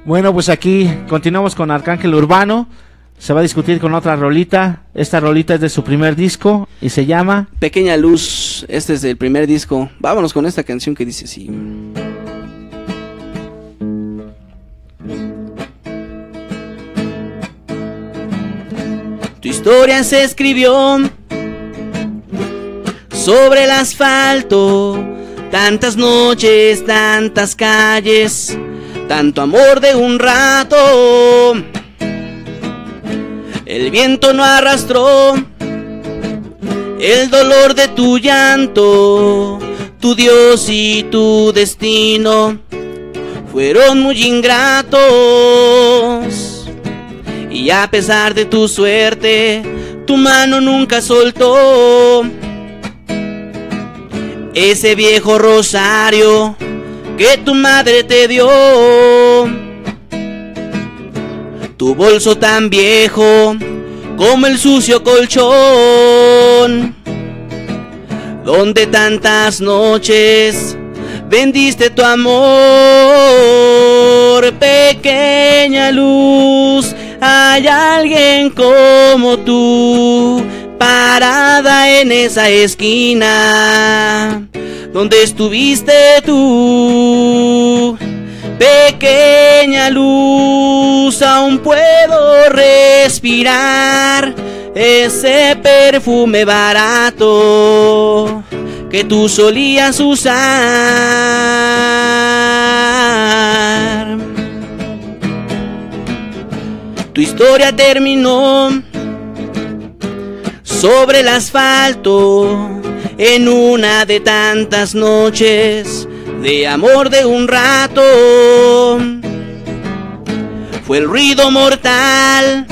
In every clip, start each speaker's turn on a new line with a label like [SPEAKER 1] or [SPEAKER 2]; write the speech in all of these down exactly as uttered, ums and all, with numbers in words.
[SPEAKER 1] Bueno, pues aquí continuamos con Arcángel Urbano. Se va a discutir con otra rolita. Esta rolita es de su primer disco y se llama
[SPEAKER 2] Pequeña Luz. Este es del primer disco. Vámonos con esta canción que dice así. Tu historia se escribió sobre el asfalto, tantas noches, tantas calles, tanto amor de un rato. El viento no arrastró el dolor de tu llanto, tu Dios y tu destino fueron muy ingratos. Y a pesar de tu suerte, tu mano nunca soltó ese viejo rosario que tu madre te dio. Tu bolso tan viejo como el sucio colchón, donde tantas noches vendiste tu amor. Pequeña luz, hay alguien como tú, parada en esa esquina donde estuviste tú. Pequeña luz, aún puedo respirar ese perfume barato que tú solías usar. Tu historia terminó sobre el asfalto en una de tantas noches de amor de un rato. Fue el ruido mortal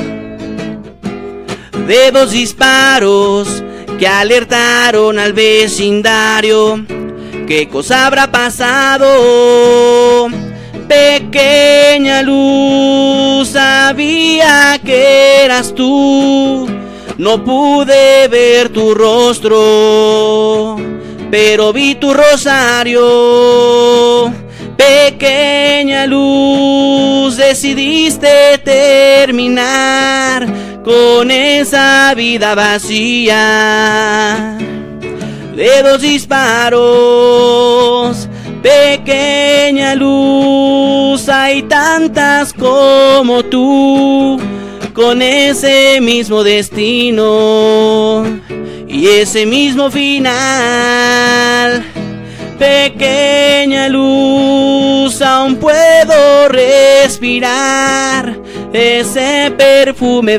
[SPEAKER 2] de dos disparos que alertaron al vecindario. ¿Qué cosa habrá pasado? Pequeña luz, sabía que eras tú. No pude ver tu rostro, pero vi tu rosario. Pequeña luz, decidiste terminar con esa vida vacía de dos disparos. Pequeña luz, hay tantas como tú, con ese mismo destino y ese mismo final. Pequeña luz, aún puedo respirar ese perfume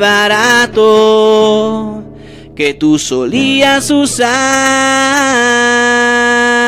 [SPEAKER 2] barato que tú solías usar.